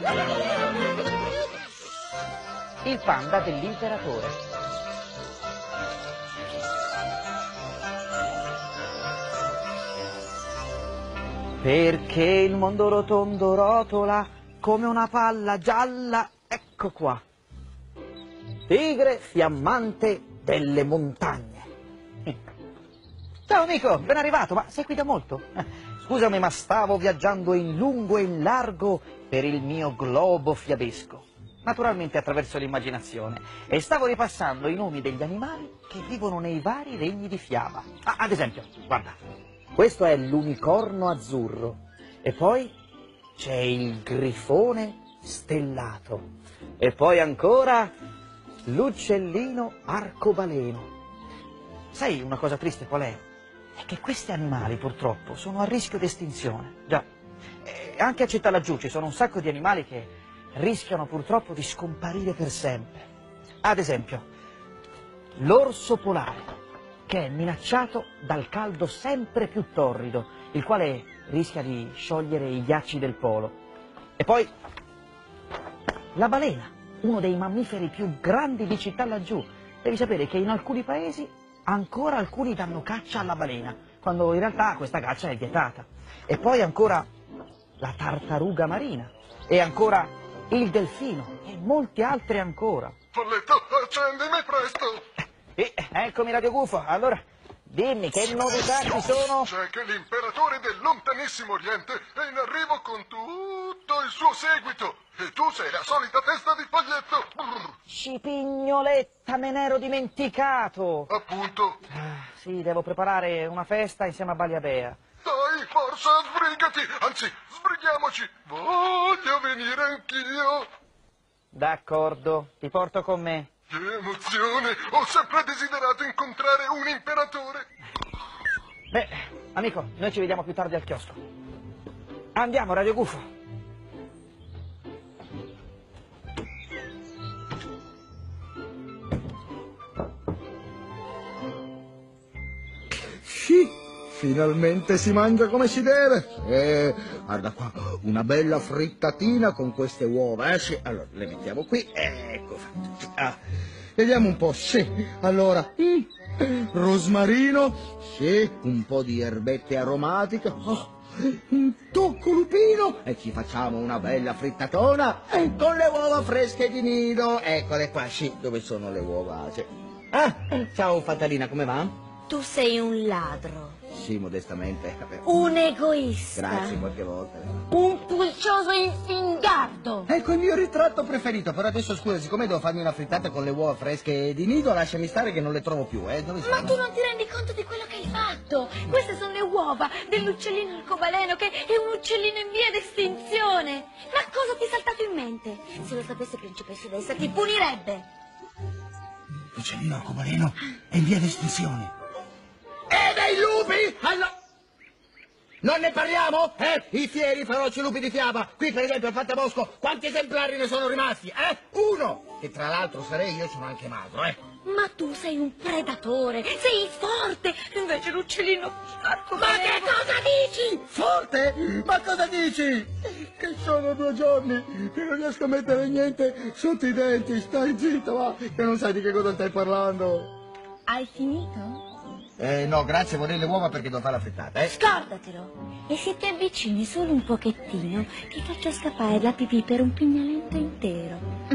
Il panda dell'imperatore. Perché il mondo rotondo rotola come una palla gialla, ecco qua. Tigre fiammante delle montagne. Ciao amico, ben arrivato, ma sei qui da molto? Scusami, ma stavo viaggiando in lungo e in largo per il mio globo fiabesco, naturalmente attraverso l'immaginazione, e stavo ripassando i nomi degli animali che vivono nei vari regni di fiaba. Ah, ad esempio, guarda, questo è l'unicorno azzurro, e poi c'è il grifone stellato, e poi ancora l'uccellino arcobaleno. Sai una cosa triste qual è? È che questi animali purtroppo sono a rischio di estinzione. Già, anche a Città Laggiù ci sono un sacco di animali che rischiano purtroppo di scomparire per sempre. Ad esempio, l'orso polare, che è minacciato dal caldo sempre più torrido, il quale rischia di sciogliere i ghiacci del polo. E poi la balena, uno dei mammiferi più grandi di Città Laggiù. Devi sapere che in alcuni paesi ancora alcuni danno caccia alla balena, quando in realtà questa caccia è vietata. E poi ancora la tartaruga marina, e ancora il delfino, e molti altri ancora. Folletto, accendimi presto! Eccomi Radio Gufo, allora dimmi che novità ci sono? C'è che l'imperatore del lontanissimo Oriente è in arrivo con tutto il suo seguito, e tu sei la solita testa di foglietto! Brr. Cipignoletta, me n'ero dimenticato! Appunto! Sì, devo preparare una festa insieme a Baliabea. Dai, forza, sbrigati! Anzi, sbrighiamoci! Voglio venire anch'io! D'accordo, ti porto con me. Che emozione! Ho sempre desiderato incontrare un imperatore! Beh, amico, noi ci vediamo più tardi al chiosco. Andiamo, Radio Gufo. Sì, finalmente si mangia come si deve. Guarda qua, una bella frittatina con queste uova. Sì, allora le mettiamo qui. Ecco fatto. Vediamo un po', sì. Allora, rosmarino, sì, un po' di erbette aromatiche, un tocco lupino, e ci facciamo una bella frittatona con le uova fresche di nido. Eccole qua, sì, dove sono le uova? Sì. Ciao Fatalina, come va? Tu sei un ladro. Sì, modestamente. Un egoista. Grazie, qualche volta. Un pulcioso infingardo. Ecco il mio ritratto preferito, però adesso scusa, siccome devo farmi una frittata con le uova fresche di nido, lasciami stare che non le trovo più, Dove sono? Ma tu non ti rendi conto di quello che hai fatto? Queste sono le uova dell'uccellino arcobaleno, che è un uccellino in via d'estinzione. Ma cosa ti è saltato in mente? Se lo sapesse principessa Odessa ti punirebbe. L'uccellino arcobaleno è in via d'estinzione. E dei lupi? Allora... Non ne parliamo? I fieri feroci lupi di fiaba. Qui per esempio al Fantabosco quanti esemplari ne sono rimasti? Uno! Che tra l'altro sarei io, sono anche magro, Ma tu sei un predatore, sei forte, invece l'uccellino arcobaleno... Ma che cosa dici? Forte? Ma cosa dici? Che sono 2 giorni che non riesco a mettere niente sotto i denti. Stai zitto, va, che non sai di che cosa stai parlando. Hai finito? No, grazie, vorrei le uova perché devo fare la frittata, Scordatelo! E se ti avvicini solo un pochettino, ti faccio scappare la pipì per un pignalento intero.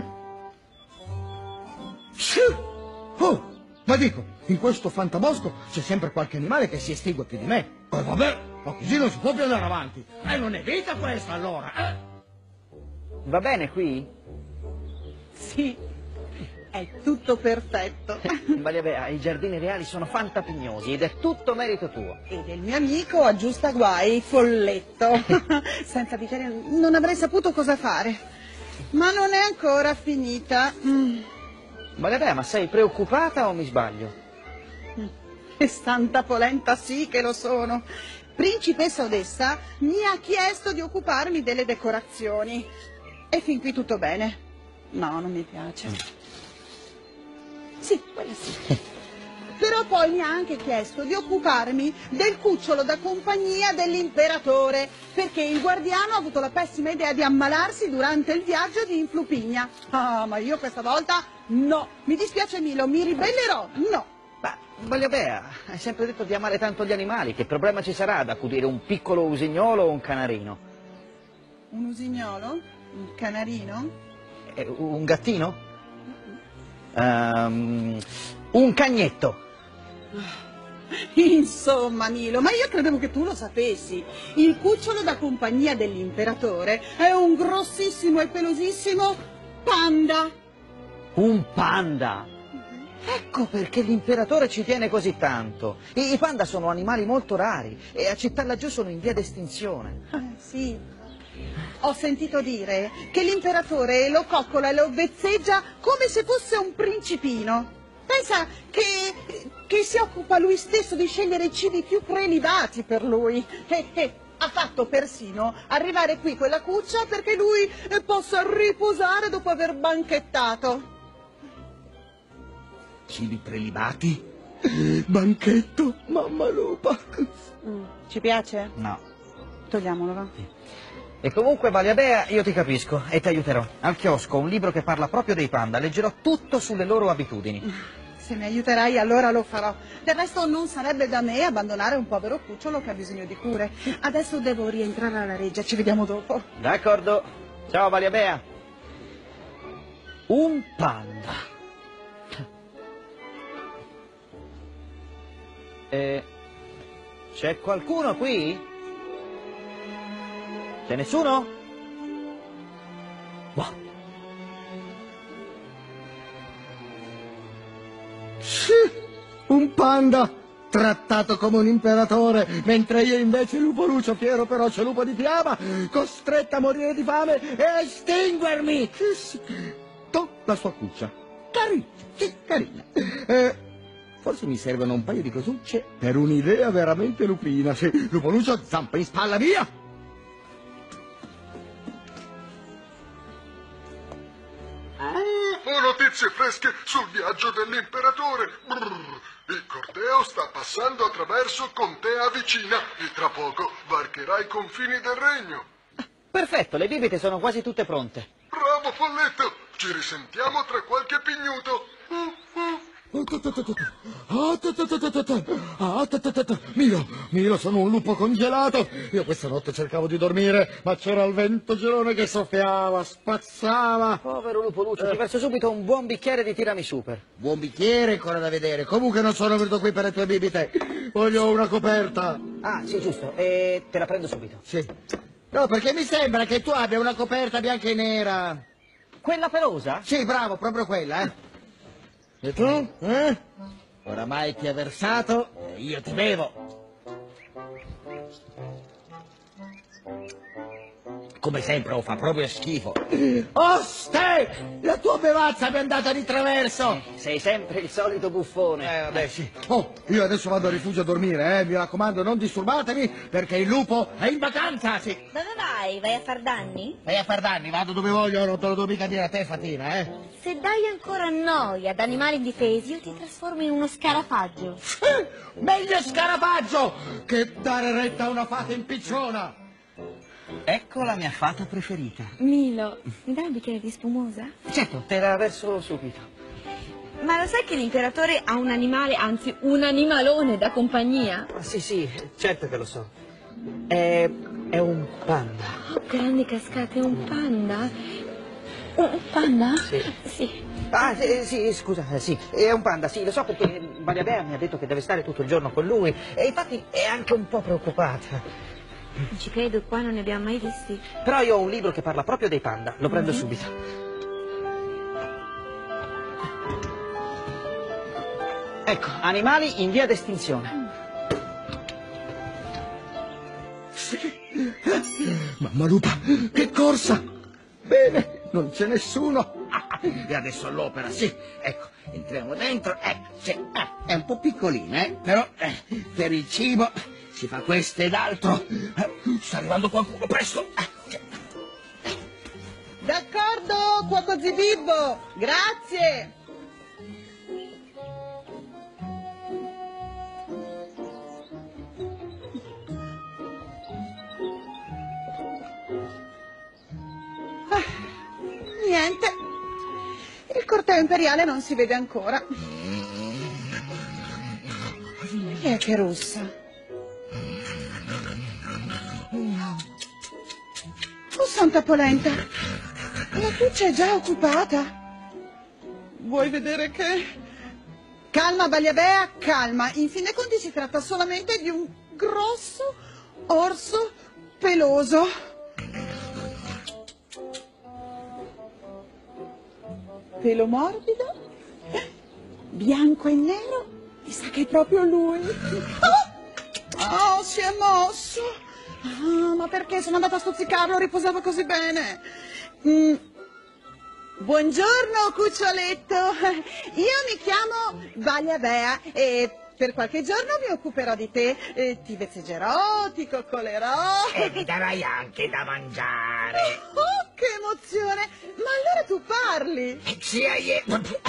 Sì. Oh, ma dico, in questo fantabosco c'è sempre qualche animale che si estingue più di me. Vabbè, ma così non si può più andare avanti. Non è vita questa, allora, Va bene qui? Sì. È tutto perfetto. Baliabea, i giardini reali sono fantapignosi ed è tutto merito tuo. E del mio amico aggiusta guai, Folletto. Senza di te non avrei saputo cosa fare. Ma non è ancora finita. Baliabea, ma sei preoccupata o mi sbaglio? E santa polenta sì che lo sono. Principessa Odessa mi ha chiesto di occuparmi delle decorazioni. E fin qui tutto bene. No, non mi piace. Sì, quella sì. Però poi mi ha anche chiesto di occuparmi del cucciolo da compagnia dell'imperatore, perché il guardiano ha avuto la pessima idea di ammalarsi durante il viaggio di Influpigna. Ah, ma io questa volta no. Mi dispiace Milo, mi ribellerò, no. Ma, voglio bene, hai sempre detto di amare tanto gli animali, che problema ci sarà ad accudire un piccolo usignolo o un canarino? Un usignolo? Un canarino? Un gattino? Un cagnetto? Insomma, Milo, ma io credevo che tu lo sapessi. Il cucciolo da compagnia dell'imperatore è un grossissimo e pelosissimo panda. Un panda? Ecco perché l'imperatore ci tiene così tanto. I panda sono animali molto rari e a città laggiù sono in via d'estinzione. Sì. Ho sentito dire che l'imperatore lo coccola e lo vezzeggia come se fosse un principino. Pensa che si occupa lui stesso di scegliere i cibi più prelibati per lui. E ha fatto persino arrivare qui quella cuccia perché lui possa riposare dopo aver banchettato. Cibi prelibati? Banchetto, mamma lupa. Ci piace? No. Togliamolo, va. E comunque, Valiabea, io ti capisco e ti aiuterò. Al chiosco un libro che parla proprio dei panda, leggerò tutto sulle loro abitudini. Se mi aiuterai allora lo farò. Del resto non sarebbe da me abbandonare un povero cucciolo che ha bisogno di cure. Adesso devo rientrare alla reggia, ci vediamo dopo. D'accordo. Ciao, Valiabea. Un panda. C'è qualcuno qui? C'è nessuno? Wow. Sì, un panda trattato come un imperatore, mentre io invece lupo lucio fiero feroce lupo di fiamma, costretta a morire di fame e a estinguermi. Sì. La sua cuccia, carina, sì, carina. Forse mi servono un paio di cosucce per un'idea veramente lupina. Sì, lupo lucio, zampa in spalla, via! Ho notizie fresche sul viaggio dell'imperatore. Il corteo sta passando attraverso Contea Vicina e tra poco varcherà i confini del regno. Perfetto, le bibite sono quasi tutte pronte. Bravo Folletto, ci risentiamo tra qualche pignuto. Milo, sono un lupo congelato. Io questa notte cercavo di dormire, ma c'era il vento gelone che soffiava, spazzava. Povero lupo lucio, ti verso subito un buon bicchiere di tiramisù per. Buon bicchiere, ancora da vedere. Comunque non sono venuto qui per le tue bibite. Voglio una coperta. Ah, sì, giusto, e te la prendo subito. Sì. No, perché mi sembra che tu abbia una coperta bianca e nera. Quella pelosa? Sì, bravo, proprio quella, eh. E tu? Oramai ti ha versato e io ti bevo. Come sempre, fa proprio schifo. Oste! La tua bevazza mi è andata di traverso! Sei sempre il solito buffone. Vabbè, sì. Oh, io adesso vado a rifugio a dormire, mi raccomando, non disturbatemi, perché il lupo è in vacanza, sì. Dove vai? Vai a far danni? Vai a far danni, vado dove voglio, non te lo devo mica dire a te, Fatina, Se dai ancora noia ad animali indifesi, io ti trasformo in uno scarafaggio. Meglio scarafaggio che dare retta a una fata impicciona. Ecco la mia fata preferita. Milo, mi dai un bicchiere di spumosa? Certo, te la verso subito. Ma lo sai che l'imperatore ha un animale, anzi un animalone da compagnia? Ah, sì, certo che lo so. È un panda. Grandi cascate, un panda? Un panda? Sì. Sì. Ah, sì, scusa, sì, è un panda, sì, lo so perché Valiabea mi ha detto che deve stare tutto il giorno con lui e infatti è anche un po' preoccupata. Non ci credo, qua non ne abbiamo mai visti. Però io ho un libro che parla proprio dei panda, lo prendo subito. Ecco, animali in via d'estinzione. Sì. Mamma lupa, che corsa! Bene, non c'è nessuno. E adesso all'opera, sì. Ecco, entriamo dentro. Sì, è un po' piccolina, però per il cibo si fa questo ed altro. Sta arrivando qualcuno, presto. D'accordo, cuoco Zibibbo, grazie. trofeo imperiale non si vede ancora. Chi è che russa? Oh, santa polenta! La cuccia è già occupata. Vuoi vedere che... Calma, Bagliabea, calma. In fin dei conti si tratta solamente di un grosso orso peloso. Pelo morbido, bianco e nero. Mi sa che è proprio lui. Oh, si è mosso. Ah, ma perché sono andata a stuzzicarlo? Riposava così bene. Buongiorno, cuccioletto. Io mi chiamo Bagliabea e per qualche giorno mi occuperò di te. Ti vezzeggerò, ti coccolerò. E mi darai anche da mangiare. Oh, che emozione! Ma allora tu parli? Sia io...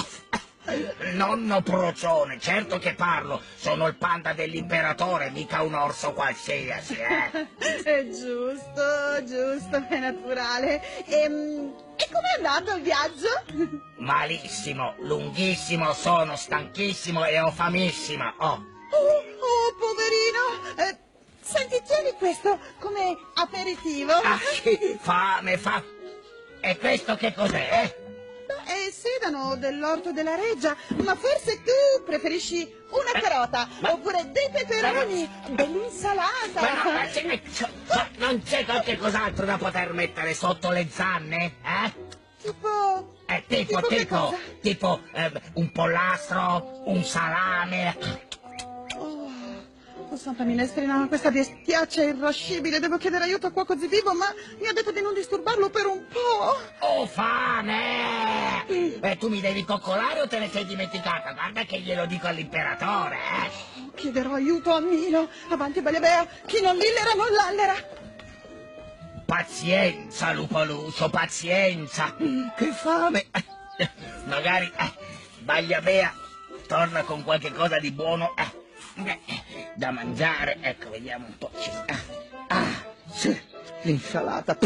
Nonno Procione, certo che parlo. Sono il panda dell'imperatore, mica un orso qualsiasi, È giusto, è naturale. E com'è andato il viaggio? Malissimo, lunghissimo, sono stanchissimo e ho famissima. Oh, poverino. Senti, tieni questo come aperitivo. Ah, sì, fame. E questo che cos'è, È sedano dell'orto della Reggia, ma forse tu preferisci una carota, oppure dei peperoni, dell'insalata. Ma non c'è qualche cos'altro da poter mettere sotto le zanne, Tipo che cosa? Tipo un pollastro, un salame. Oh, santa minestrina, questa bestiaccia è irascibile. Devo chiedere aiuto a cuoco Zivivo, ma mi ha detto di non disturbarlo per un po'. Ho fame! Tu mi devi coccolare o te ne sei dimenticata? Guarda che glielo dico all'imperatore, Chiederò aiuto a Milo. Avanti, Bagliabea, chi non lillera non lallera. Pazienza, Lupoluscio, pazienza. Che fame. Magari Bagliabea torna con qualche cosa di buono da mangiare. Ecco, vediamo un po'. Sì, l'insalata.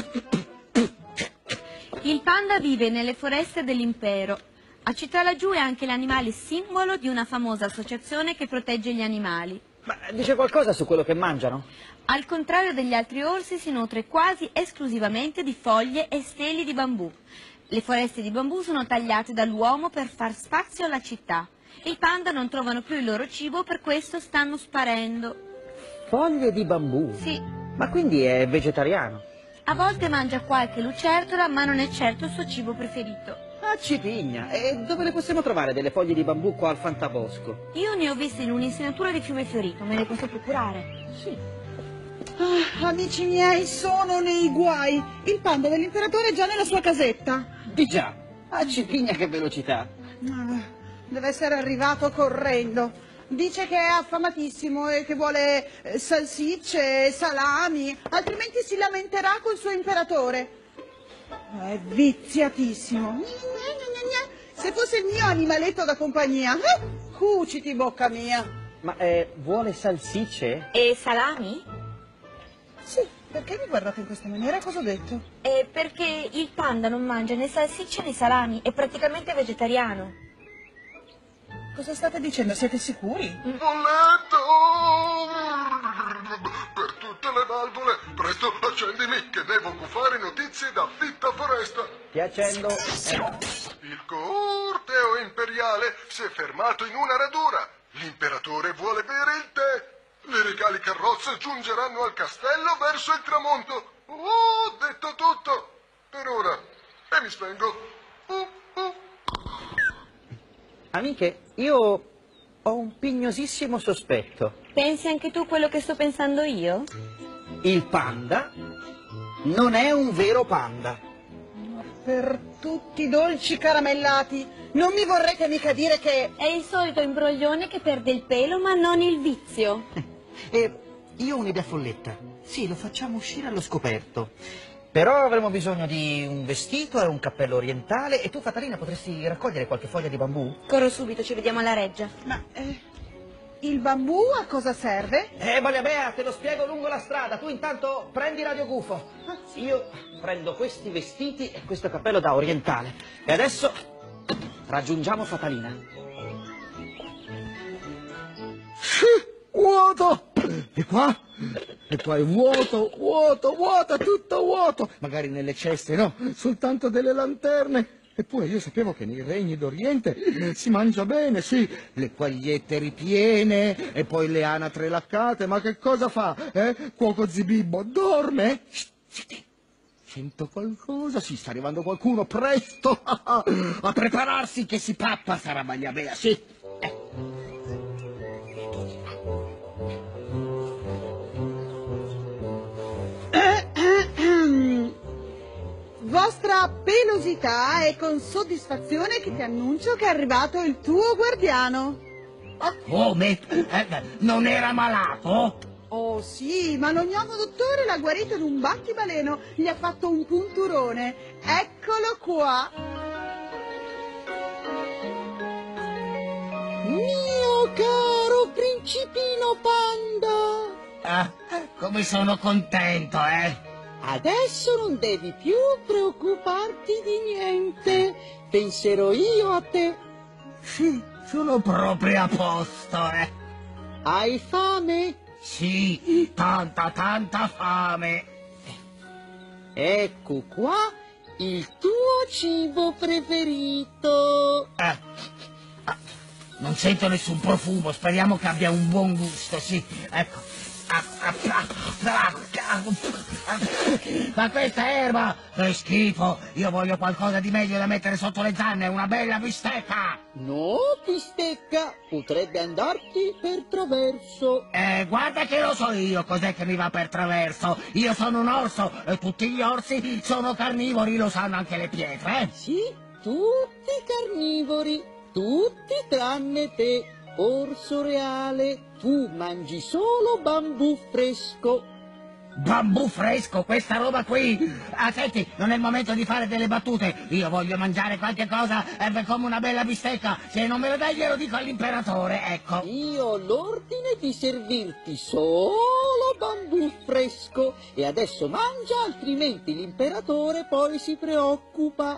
Il panda vive nelle foreste dell'impero. A Città Laggiù è anche l'animale simbolo di una famosa associazione che protegge gli animali. Ma dice qualcosa su quello che mangiano? Al contrario degli altri orsi si nutre quasi esclusivamente di foglie e steli di bambù. Le foreste di bambù sono tagliate dall'uomo per far spazio alla città. I panda non trovano più il loro cibo, per questo stanno sparendo. Foglie di bambù? Sì. Ma quindi è vegetariano? A volte mangia qualche lucertola, ma non è certo il suo cibo preferito. Ah, cipigna! E dove le possiamo trovare delle foglie di bambù qua al Fantabosco? Io ne ho viste in un'insenatura di Fiume Fiorito, me ne posso procurare? Sì. Amici miei, sono nei guai. Il panda dell'imperatore è già nella sua casetta. Di già! Ah, cipigna, che velocità! Deve essere arrivato correndo. Dice che è affamatissimo e che vuole salsicce, salami, altrimenti si lamenterà col suo imperatore. È viziatissimo. Se fosse il mio animaletto da compagnia, cuciti, bocca mia. Ma vuole salsicce? E salami? Sì, perché mi guardate in questa maniera? Cosa ho detto? Perché il panda non mangia né salsicce né salami, è praticamente vegetariano. Cosa state dicendo? Siete sicuri? Bolletto! Per tutte le valvole, presto accendimi che devo gufare notizie da fitta foresta. Ti accendo. Il corteo imperiale si è fermato in una radura. L'imperatore vuole bere il tè. Le regali carrozze giungeranno al castello verso il tramonto. Oh, detto tutto. Per ora. E mi spengo. Amiche, io ho un pignosissimo sospetto. Pensi anche tu quello che sto pensando io? Il panda non è un vero panda. Per tutti i dolci caramellati, non mi vorrete mica dire che... È il solito imbroglione che perde il pelo ma non il vizio. E io ho un'idea folletta. Sì, lo facciamo uscire allo scoperto. Però avremo bisogno di un vestito e un cappello orientale. E tu, Fatalina, potresti raccogliere qualche foglia di bambù? Corro subito, ci vediamo alla Reggia. Ma il bambù a cosa serve? Bagliabea, te lo spiego lungo la strada. Tu intanto prendi Radio Gufo. Io prendo questi vestiti e questo cappello da orientale. E adesso Raggiungiamo Fatalina. Vuoto! E qua? E qua è vuoto, vuoto, vuoto, tutto vuoto. Magari nelle ceste, no? Soltanto delle lanterne. Eppure io sapevo che nei regni d'Oriente si mangia bene, sì, le quagliette ripiene e poi le anatre laccate, ma che cosa fa, Cuoco Zibibbo, dorme? Shh, sento qualcosa, sì, sta arrivando qualcuno, presto, a prepararsi che si pappa sarà Magliabea, sì. Vostra pelosità, è con soddisfazione che ti annuncio che è arrivato il tuo guardiano. Ma come? Non era malato? Oh sì, ma l'ognomo dottore l'ha guarito in un battibaleno, gli ha fatto un punturone. Eccolo qua. Mio caro principino Panda. Ah, come sono contento, Adesso non devi più preoccuparti di niente. Penserò io a te. Sì, sono proprio a posto, Hai fame? Sì, tanta fame. Ecco qua il tuo cibo preferito. Non sento nessun profumo, speriamo che abbia un buon gusto, sì. Ecco. Ma questa erba è schifo. Io voglio qualcosa di meglio da mettere sotto le zanne, una bella bistecca. No, bistecca, potrebbe andarti per traverso. Guarda che lo so io cos'è che mi va per traverso. Io sono un orso e tutti gli orsi sono carnivori, lo sanno anche le pietre. Sì, tutti carnivori, tutti tranne te. Orso reale, tu mangi solo bambù fresco. Bambù fresco, questa roba qui. Senti, non è il momento di fare delle battute. Io voglio mangiare qualche cosa come una bella bistecca. Se non me lo dai glielo dico all'imperatore, ecco. Io ho l'ordine di servirti solo bambù fresco. E adesso mangia, altrimenti l'imperatore poi si preoccupa.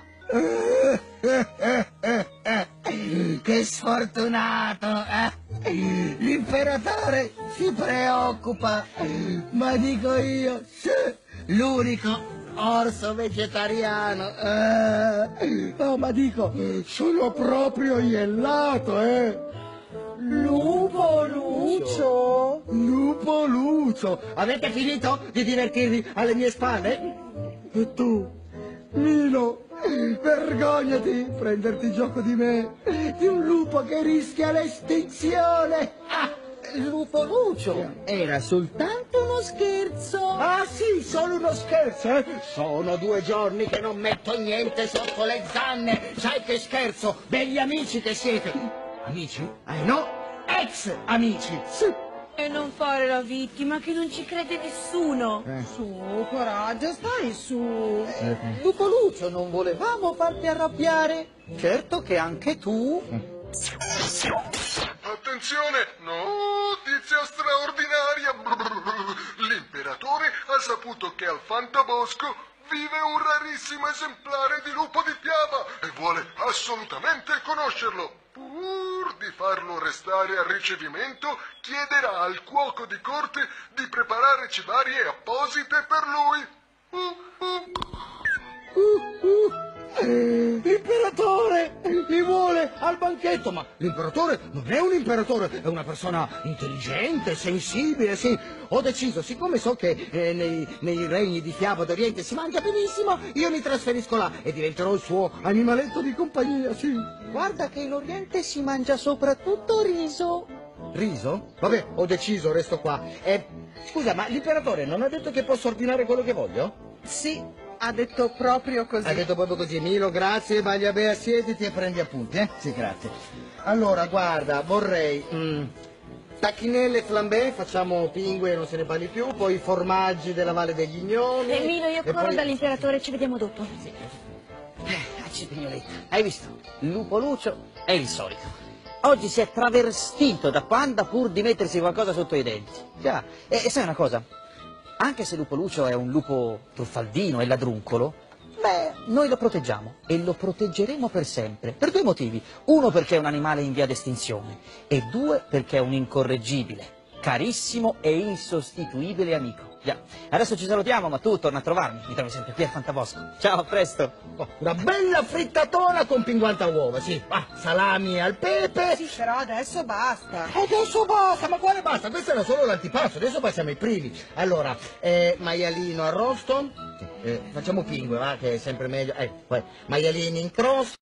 Che sfortunato, L'imperatore si preoccupa, ma dico io, l'unico orso vegetariano, no, ma dico, sono proprio iellato, Lupo Lucio! Lupo Lucio, avete finito di divertirvi alle mie spalle? E tu, Lino, vergognati prenderti gioco di me, di un lupo che rischia l'estinzione. Lupo Lucio, era soltanto uno scherzo. Ah sì, solo uno scherzo, Sono 2 giorni che non metto niente sotto le zanne. Sai che scherzo, begli amici che siete. Amici? No, ex amici, sì. E non fare la vittima, che non ci crede nessuno. Su, coraggio, stai su. Lupo Lucio, non volevamo farti arrabbiare. Certo che anche tu. Attenzione, notizia straordinaria. L'imperatore ha saputo che al Fantabosco vive un rarissimo esemplare di lupo di Piava e vuole assolutamente conoscerlo. Pur di farlo restare al ricevimento, chiederà al cuoco di corte di preparare cibarie apposite per lui. L'imperatore mi vuole al banchetto, ma l'imperatore non è un imperatore, è una persona intelligente, sensibile, sì. Ho deciso, siccome so che nei regni di Fiaba d'Oriente si mangia benissimo, io mi trasferisco là e diventerò il suo animaletto di compagnia, sì. Guarda che in Oriente si mangia soprattutto riso. Riso? Vabbè, ho deciso, resto qua. Scusa, ma l'imperatore non ha detto che posso ordinare quello che voglio? Sì, ha detto proprio così. Ha detto proprio così. Milo, grazie, Magliabea, siediti e prendi appunti, Sì, grazie. Allora, guarda, vorrei tacchinelle flambé, facciamo pingue, non se ne parli più, poi formaggi della Valle degli Gnomi. Emilio, io corro poi... dall'imperatore, ci vediamo dopo. Accipignoletta, hai visto? Lupo Lucio è il solito. Oggi si è travestito da Panda pur di mettersi qualcosa sotto i denti. Già, e sai una cosa? Anche se Lupo Lucio è un lupo truffaldino e ladruncolo, Beh, noi lo proteggiamo e lo proteggeremo per sempre, per due motivi. Uno perché è un animale in via d'estinzione e due perché è un incorreggibile, carissimo e insostituibile amico. Già, adesso ci salutiamo, ma tu torna a trovarmi, mi trovi sempre qui al Fantabosco. Ciao, a presto. Oh, una bella frittatona con 50 uova, sì. Ah, salami al pepe. Sì, però adesso basta. Adesso basta, ma quale basta? Questo era solo l'antipasto, adesso passiamo ai primi. Allora, maialino arrosto, facciamo pingue, va, che è sempre meglio. Poi maialini in crosta.